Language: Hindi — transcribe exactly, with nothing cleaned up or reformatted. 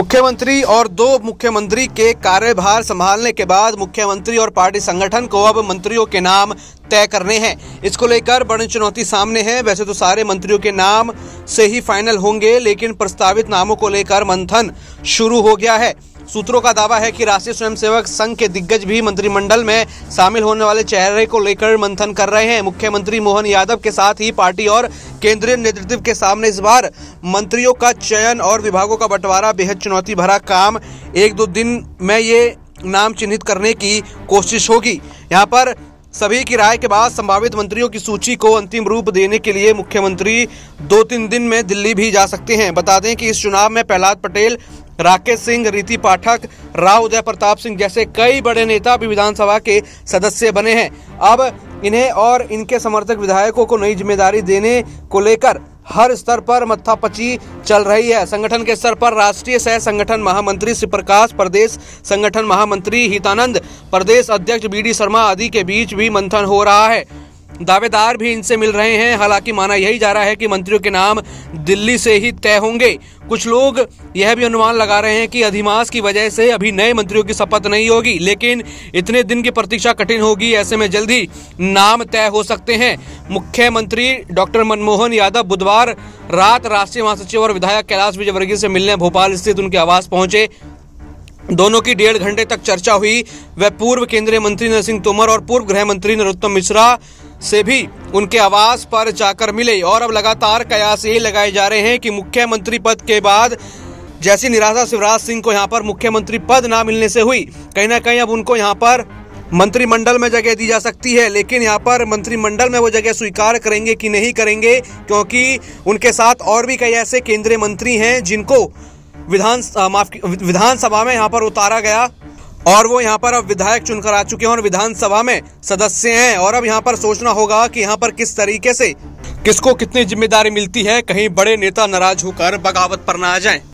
मुख्यमंत्री और दो मुख्यमंत्री के कार्यभार संभालने के बाद मुख्यमंत्री और पार्टी संगठन को अब मंत्रियों के नाम तय करने हैं। इसको लेकर बड़ी चुनौती सामने है। वैसे तो सारे मंत्रियों के नाम से ही फाइनल होंगे, लेकिन प्रस्तावित नामों को लेकर मंथन शुरू हो गया है। सूत्रों का दावा है कि राष्ट्रीय स्वयंसेवक संघ के दिग्गज भी मंत्रिमंडल में शामिल होने वाले चेहरे को लेकर मंथन कर रहे हैं। मुख्यमंत्री मोहन यादव के साथ ही पार्टी और केंद्रीय नेतृत्व के सामने इस बार मंत्रियों का चयन और विभागों का बंटवारा बेहद चुनौती भरा काम। एक दो दिन में ये नाम चिन्हित करने की कोशिश होगी। यहाँ पर सभी की राय के बाद संभावित मंत्रियों की सूची को अंतिम रूप देने के लिए मुख्यमंत्री दो तीन दिन में दिल्ली भी जा सकते हैं। बता दें कि इस चुनाव में प्रहलाद पटेल, राकेश सिंह, रीति पाठक, राव उदय प्रताप सिंह जैसे कई बड़े नेता भी विधानसभा के सदस्य बने हैं। अब इन्हें और इनके समर्थक विधायकों को नई जिम्मेदारी देने को लेकर हर स्तर पर मत्थापची चल रही है। संगठन के स्तर पर राष्ट्रीय सह संगठन महामंत्री शिव प्रकाश, प्रदेश संगठन महामंत्री हितानंद, प्रदेश अध्यक्ष बी डी शर्मा आदि के बीच भी मंथन हो रहा है। दावेदार भी इनसे मिल रहे हैं। हालांकि माना यही जा रहा है कि मंत्रियों के नाम दिल्ली से ही तय होंगे। कुछ लोग यह भी अनुमान लगा रहे हैं कि अधिमास की वजह से अभी नए मंत्रियों की शपथ नहीं होगी, लेकिन इतने दिन की प्रतीक्षा कठिन होगी। ऐसे में जल्दी नाम तय हो सकते हैं। मुख्यमंत्री डॉक्टर मनमोहन यादव बुधवार रात राष्ट्रीय महासचिव और विधायक कैलाश विजयवर्गीय से मिलने भोपाल स्थित उनके आवास पहुंचे। दोनों की डेढ़ घंटे तक चर्चा हुई। वह पूर्व केंद्रीय मंत्री नरसिंह सिंह तोमर और पूर्व गृह मंत्री नरोत्तम मिश्रा से भी उनके आवास पर जाकर मिले। और अब लगातार कयास यही लगाए जा रहे हैं कि मुख्यमंत्री पद के बाद जैसी निराशा शिवराज सिंह को यहाँ पर मुख्यमंत्री पद ना मिलने से हुई, कहीं ना कहीं अब उनको यहाँ पर मंत्रिमंडल में जगह दी जा सकती है। लेकिन यहाँ पर मंत्रिमंडल में वो जगह स्वीकार करेंगे कि नहीं करेंगे, क्योंकि उनके साथ और भी कई ऐसे केंद्रीय मंत्री हैं जिनको विधान माफ विधानसभा में यहाँ पर उतारा गया और वो यहाँ पर अब विधायक चुनकर आ चुके हैं और विधानसभा में सदस्य हैं। और अब यहाँ पर सोचना होगा कि यहाँ पर किस तरीके से किसको कितनी जिम्मेदारी मिलती है, कहीं बड़े नेता नाराज होकर बगावत पर ना आ जाएं।